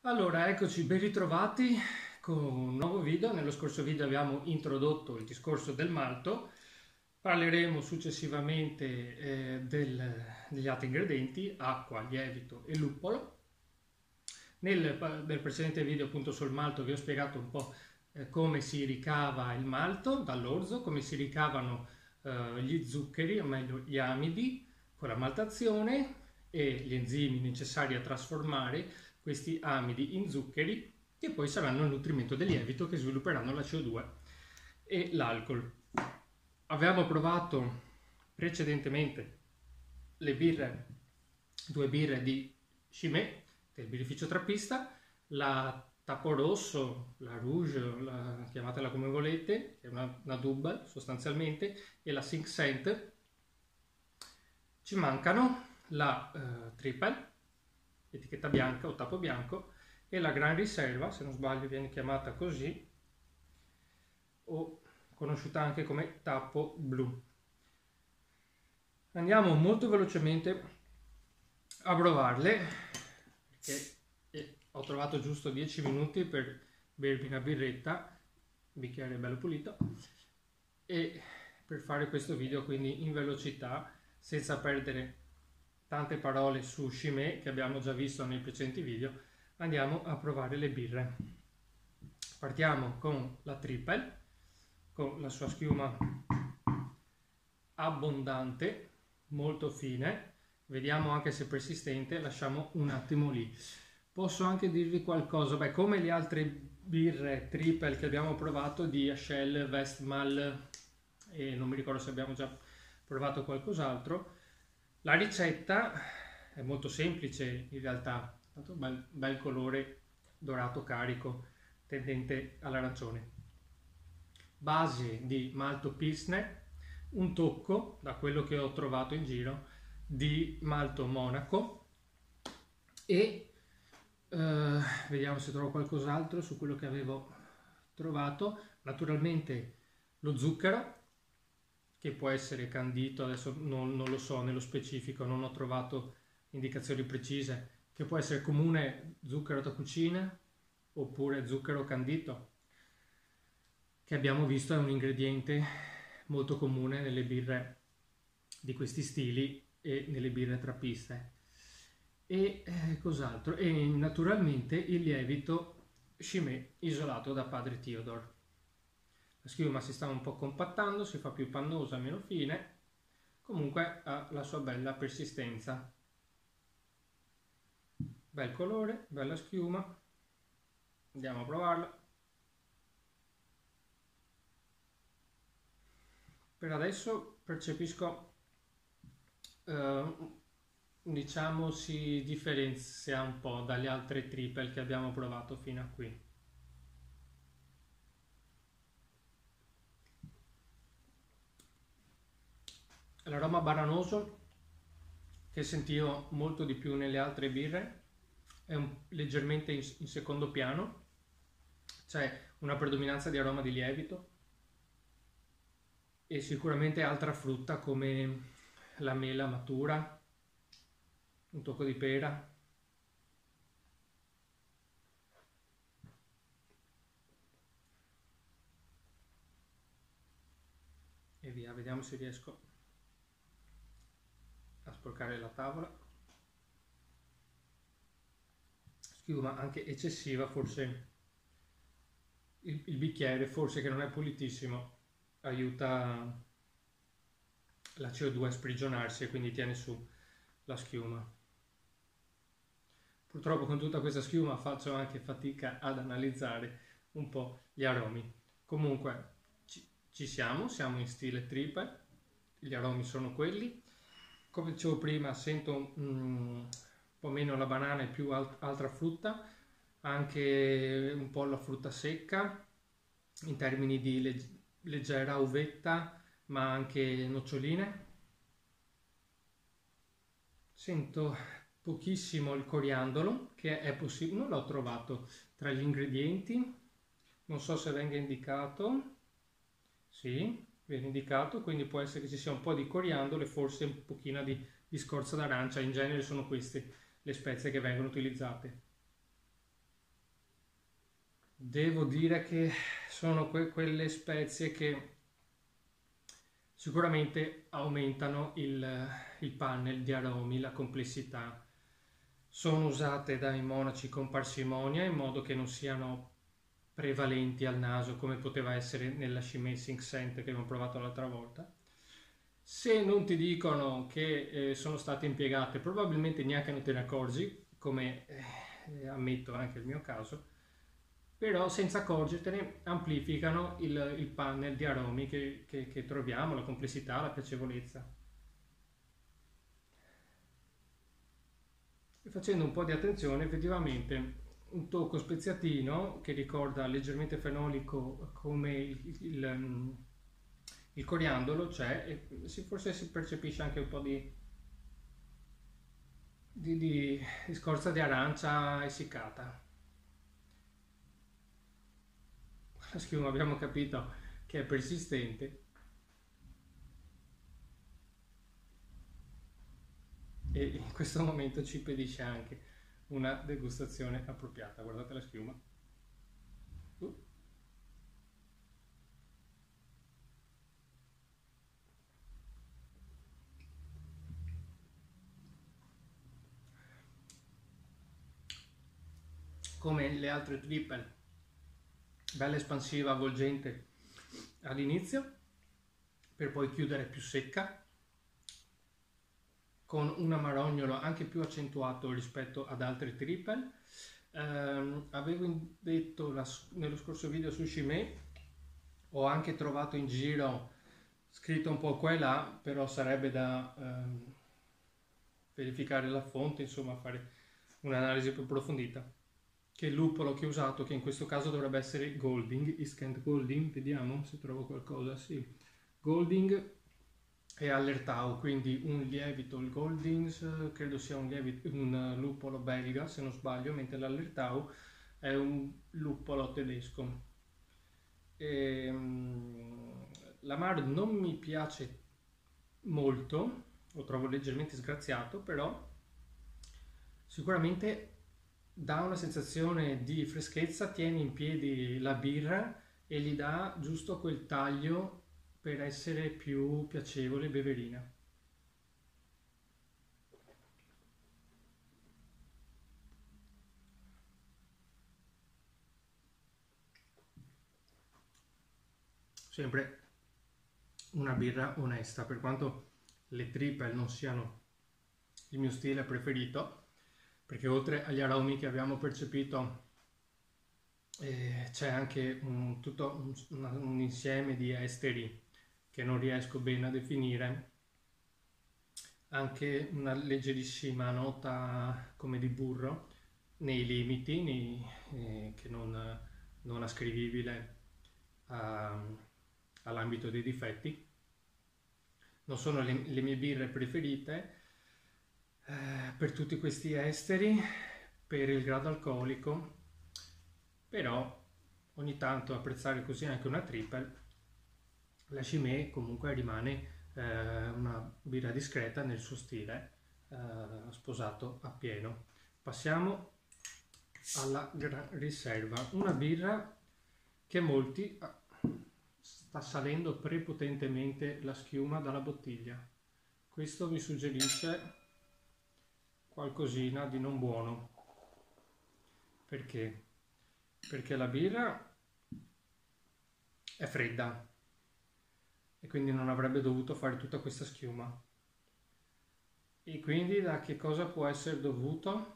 Allora, eccoci, ben ritrovati con un nuovo video. Nello scorso video abbiamo introdotto il discorso del malto, parleremo successivamente degli altri ingredienti, acqua, lievito e luppolo. Nel precedente video appunto sul malto vi ho spiegato un po' come si ricava il malto dall'orzo, come si ricavano gli zuccheri, o meglio gli amidi, con la maltazione e gli enzimi necessari a trasformare questi amidi in zuccheri che poi saranno il nutrimento del lievito che svilupperanno la CO2 e l'alcol. Avevamo provato precedentemente le birre, due birre di Chimay del birrificio trappista, la Tappo Rosso, la Rouge, chiamatela come volete, che è una double sostanzialmente, e la Cinq Cent. Ci mancano la Triple, etichetta bianca o tappo bianco, e la Gran Riserva, se non sbaglio viene chiamata così, o conosciuta anche come tappo blu. Andiamo molto velocemente a provarle, perché ho trovato giusto 10 minuti per bermi una birretta, bicchiere bello pulito, e per fare questo video quindi in velocità, senza perdere tante parole su Chimay che abbiamo già visto nei precedenti video, andiamo a provare le birre. Partiamo con la Triple, con la sua schiuma abbondante, molto fine, vediamo anche se persistente, lasciamo un attimo lì. Posso anche dirvi qualcosa, beh, come le altre birre Triple che abbiamo provato di Ashell, Westmalle e non mi ricordo se abbiamo già provato qualcos'altro, la ricetta è molto semplice in realtà, tanto bel colore dorato carico tendente all'arancione. Base di malto Pilsner, un tocco, da quello che ho trovato in giro, di malto Monaco e vediamo se trovo qualcos'altro su quello che avevo trovato. Naturalmente lo zucchero, che può essere candito, adesso non lo so nello specifico, non ho trovato indicazioni precise, che può essere comune zucchero da cucina oppure zucchero candito, che abbiamo visto è un ingrediente molto comune nelle birre di questi stili e nelle birre trappiste. E cos'altro? E naturalmente il lievito Chimay isolato da padre Theodore. La schiuma si sta un po' compattando, si fa più pannosa, meno fine, comunque ha la sua bella persistenza. Bel colore, bella schiuma, andiamo a provarla. Per adesso percepisco, diciamo, si differenzia un po' dalle altre triple che abbiamo provato fino a qui. L'aroma bananoso che sentivo molto di più nelle altre birre è leggermente in secondo piano, c'è una predominanza di aroma di lievito e sicuramente altra frutta come la mela matura, un tocco di pera. E via, vediamo se riesco a sporcare la tavola. Schiuma anche eccessiva, forse il bicchiere, forse che non è pulitissimo, aiuta la CO2 a sprigionarsi e quindi tiene su la schiuma. Purtroppo con tutta questa schiuma faccio anche fatica ad analizzare un po' gli aromi. Comunque ci siamo in stile triple, gli aromi sono quelli. Come dicevo prima, sento un po' meno la banana e più altra frutta, anche un po' la frutta secca in termini di leggera uvetta, ma anche noccioline. Sento pochissimo il coriandolo, che è possibile, non l'ho trovato tra gli ingredienti, non so se venga indicato, sì, viene indicato, quindi può essere che ci sia un po' di coriandolo e forse un pochino di scorza d'arancia, in genere sono queste le spezie che vengono utilizzate. Devo dire che sono quelle spezie che sicuramente aumentano il panel di aromi, la complessità. Sono usate dai monaci con parsimonia in modo che non siano prevalenti al naso come poteva essere nella Chimay Sink Scent che abbiamo provato l'altra volta. Se non ti dicono che sono state impiegate, probabilmente neanche non te ne accorgi, come ammetto anche il mio caso, però senza accorgertene amplificano il panel di aromi che troviamo, la complessità, la piacevolezza. E facendo un po' di attenzione, effettivamente un tocco speziatino che ricorda leggermente fenolico come il coriandolo c'è, e forse si percepisce anche un po' di scorza di arancia essiccata. La schiuma abbiamo capito che è persistente e in questo momento ci impedisce anche una degustazione appropriata. Guardate la schiuma. Come le altre triple, bella espansiva, avvolgente all'inizio, per poi chiudere più secca, con un amarognolo anche più accentuato rispetto ad altre triple. Avevo detto nello scorso video su Chimay, ho anche trovato in giro scritto un po' qua e là, però sarebbe da verificare la fonte, insomma fare un'analisi più approfondita, che il luppolo che ho usato, che in questo caso dovrebbe essere Golding, Iskent Golding, vediamo se trovo qualcosa, sì, Golding e Allertau, quindi un lievito, il Goldings credo sia un luppolo belga se non sbaglio, mentre l'Allertau è un luppolo tedesco. L'amaro non mi piace molto, lo trovo leggermente sgraziato, però sicuramente dà una sensazione di freschezza, tiene in piedi la birra e gli dà giusto quel taglio per essere più piacevole e beverina. Sempre una birra onesta, per quanto le triple non siano il mio stile preferito, perché oltre agli aromi che abbiamo percepito c'è anche tutto un insieme di esteri che non riesco bene a definire, anche una leggerissima nota come di burro nei limiti che non ascrivibile all'ambito dei difetti. Non sono le mie birre preferite per tutti questi esteri, per il grado alcolico, però ogni tanto apprezzare così anche una triple. La Chimay comunque rimane una birra discreta nel suo stile, sposato appieno. Passiamo alla Gran Riserva, una birra che molti sta salendo prepotentemente la schiuma dalla bottiglia. Questo mi suggerisce qualcosina di non buono. Perché? Perché la birra è fredda e quindi non avrebbe dovuto fare tutta questa schiuma. E quindi da che cosa può essere dovuto?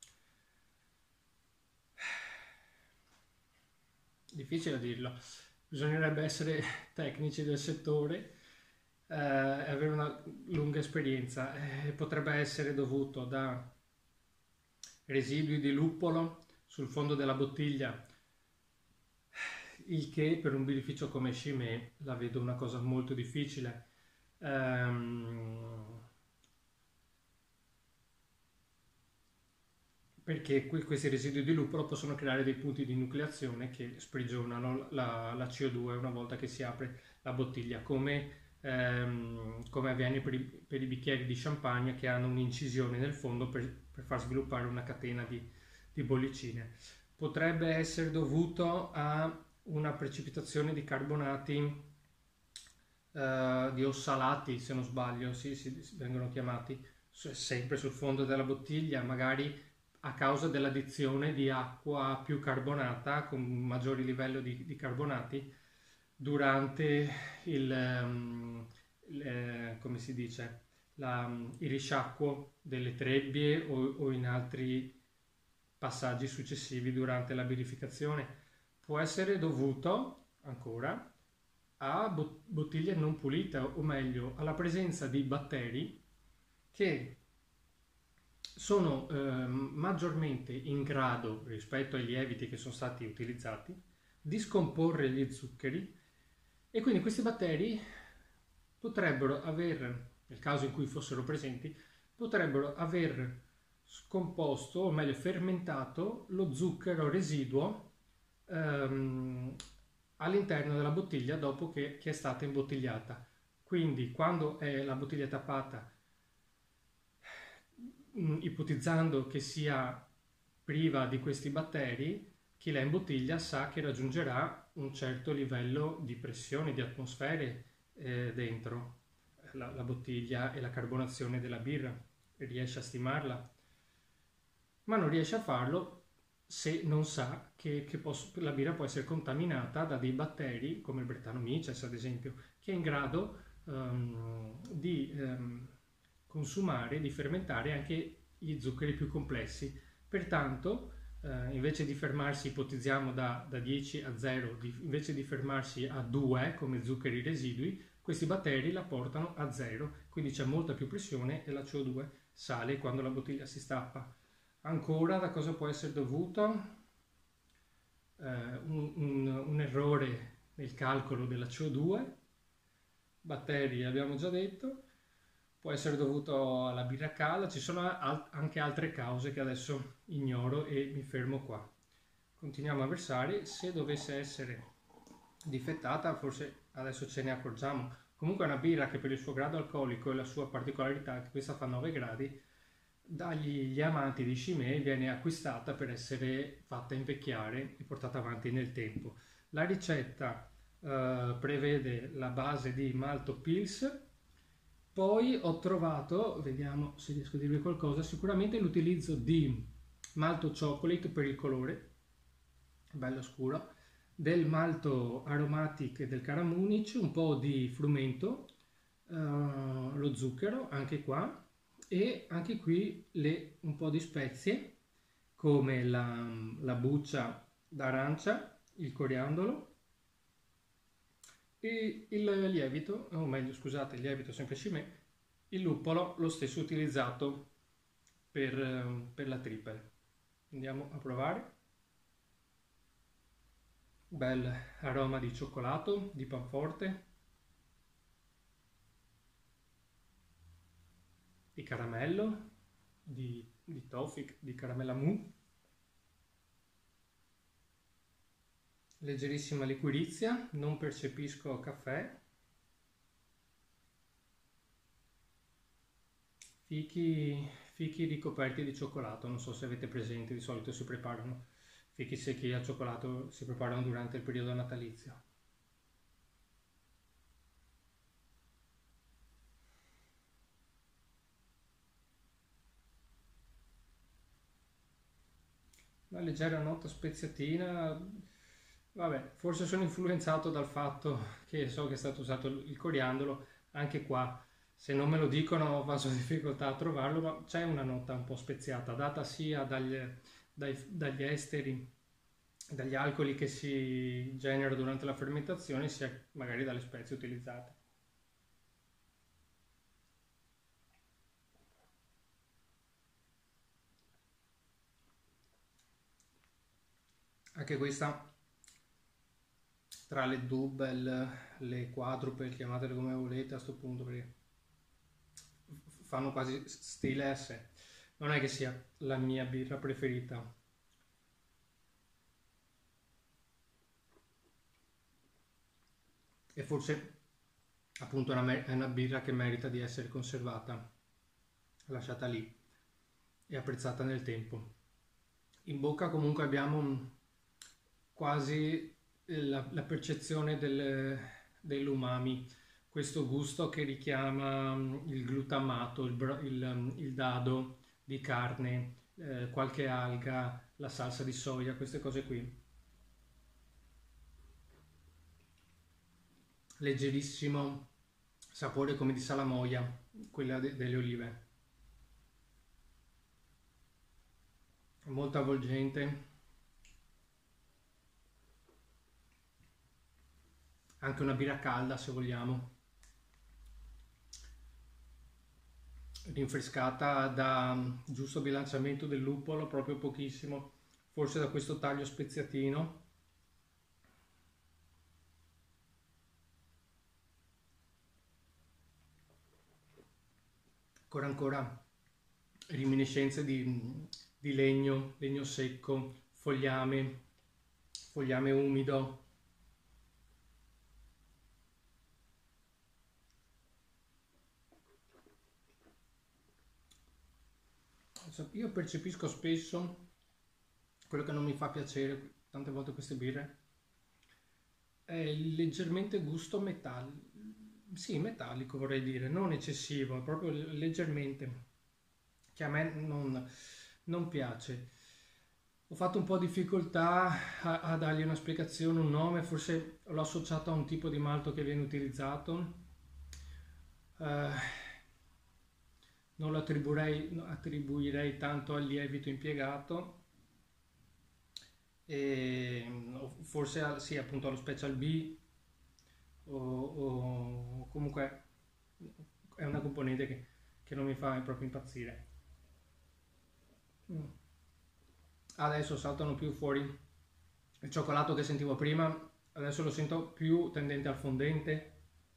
Difficile dirlo, bisognerebbe essere tecnici del settore e avere una lunga esperienza. Potrebbe essere dovuto da residui di luppolo sul fondo della bottiglia, il che per un birrificio come Chimay la vedo una cosa molto difficile. Perché questi residui di luppolo possono creare dei punti di nucleazione che sprigionano la CO2 una volta che si apre la bottiglia, come avviene per i bicchieri di champagne che hanno un'incisione nel fondo per far sviluppare una catena di bollicine. potrebbe essere dovuto a una precipitazione di carbonati di ossalati, se non sbaglio, si vengono chiamati, sempre sul fondo della bottiglia, magari a causa dell'addizione di acqua più carbonata, con un maggiore livello di carbonati, durante come si dice, il risciacquo delle trebbie o in altri passaggi successivi durante la birrificazione. Può essere dovuto ancora a bottiglie non pulite, o meglio, alla presenza di batteri che sono maggiormente in grado, rispetto ai lieviti che sono stati utilizzati, di scomporre gli zuccheri, e quindi questi batteri potrebbero aver, nel caso in cui fossero presenti, potrebbero aver scomposto, o meglio fermentato, lo zucchero residuo all'interno della bottiglia dopo che è stata imbottigliata. Quindi quando la bottiglia è tappata, ipotizzando che sia priva di questi batteri, chi la imbottiglia sa che raggiungerà un certo livello di pressione, di atmosfere dentro la bottiglia e la carbonazione della birra, riesce a stimarla, ma non riesce a farlo se non sa che la birra può essere contaminata da dei batteri come il Brettanomyces, ad esempio, che è in grado di consumare, di fermentare anche gli zuccheri più complessi. Pertanto, invece di fermarsi, ipotizziamo da 10 a 0, invece di fermarsi a 2 come zuccheri residui, questi batteri la portano a 0, quindi c'è molta più pressione e la CO2 sale quando la bottiglia si stappa. Ancora, da cosa può essere dovuto? Un errore nel calcolo della CO2, batteri abbiamo già detto, può essere dovuto alla birra calda, ci sono anche altre cause che adesso ignoro e mi fermo qua. Continuiamo a versare. Se dovesse essere difettata, forse adesso ce ne accorgiamo. Comunque è una birra che per il suo grado alcolico e la sua particolarità, che questa fa 9 gradi, dagli amanti di Chimay viene acquistata per essere fatta invecchiare e portata avanti nel tempo. La ricetta prevede la base di malto pils. Poi ho trovato, vediamo se riesco a dirvi qualcosa, sicuramente l'utilizzo di malto chocolate per il colore, bello scuro, del malto aromatic del Karamunic, un po' di frumento, lo zucchero anche qua, e anche qui un po' di spezie come la buccia d'arancia, il coriandolo, e il lievito, o meglio scusate, il lievito sempre Chimay, il luppolo lo stesso utilizzato per la triple. Andiamo a provare. Bel aroma di cioccolato, di panforte, di caramello, di toffee, di caramella mou, leggerissima liquirizia, non percepisco caffè, fichi ricoperti di cioccolato, non so se avete presente, di solito si preparano, fichi secchi al cioccolato si preparano durante il periodo natalizio. Una leggera nota speziatina, vabbè, forse sono influenzato dal fatto che so che è stato usato il coriandolo, anche qua, se non me lo dicono faccio difficoltà a trovarlo, ma c'è una nota un po' speziata, data sia dagli esteri, dagli alcoli che si generano durante la fermentazione, sia magari dalle spezie utilizzate. Anche questa, tra le double, le quadruple, chiamatele come volete a sto punto, perché fanno quasi stile a sé. Non è che sia la mia birra preferita. E forse appunto è una birra che merita di essere conservata, lasciata lì e apprezzata nel tempo. in bocca comunque abbiamo quasi la percezione dell'umami, questo gusto che richiama il glutamato, il dado di carne, qualche alga, la salsa di soia, queste cose qui. Leggerissimo sapore come di salamoia, quella delle olive. Molto avvolgente, anche una birra calda se vogliamo, rinfrescata da giusto bilanciamento del luppolo, proprio pochissimo, forse da questo taglio speziatino. Ancora reminiscenze di legno secco, fogliame umido. Io percepisco spesso quello che non mi fa piacere tante volte queste birre è leggermente gusto metallico, sì, metallico vorrei dire, non eccessivo, proprio leggermente, che a me non piace. Ho fatto un po' difficoltà a dargli una spiegazione, un nome, forse l'ho associato a un tipo di malto che viene utilizzato. Eh, non lo attribuirei tanto al lievito impiegato, forse sì, appunto allo Special B o comunque è una componente che non mi fa proprio impazzire. Mm. Adesso saltano più fuori il cioccolato che sentivo prima, adesso lo sento più tendente al fondente,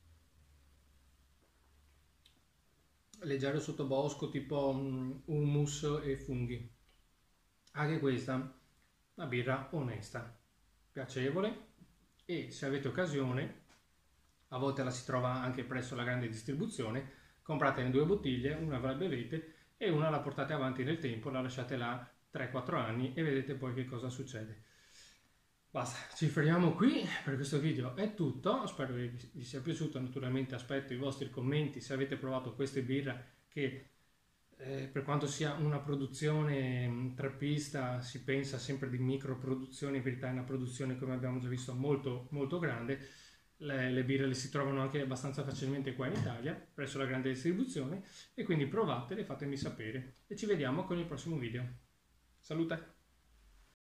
leggero sottobosco tipo hummus e funghi. Anche questa una birra onesta, piacevole, e se avete occasione, a volte la si trova anche presso la grande distribuzione, compratene 2 bottiglie, una ve la bevete e una la portate avanti nel tempo, la lasciate là 3-4 anni e vedete poi che cosa succede. Basta, ci fermiamo qui, per questo video è tutto, spero che vi sia piaciuto, naturalmente aspetto i vostri commenti se avete provato queste birre che per quanto sia una produzione trappista si pensa sempre di micro produzione, in verità è una produzione come abbiamo già visto molto molto grande. Le birre le si trovano anche abbastanza facilmente qua in Italia presso la grande distribuzione e quindi provatele, fatemi sapere e ci vediamo con il prossimo video. Salute!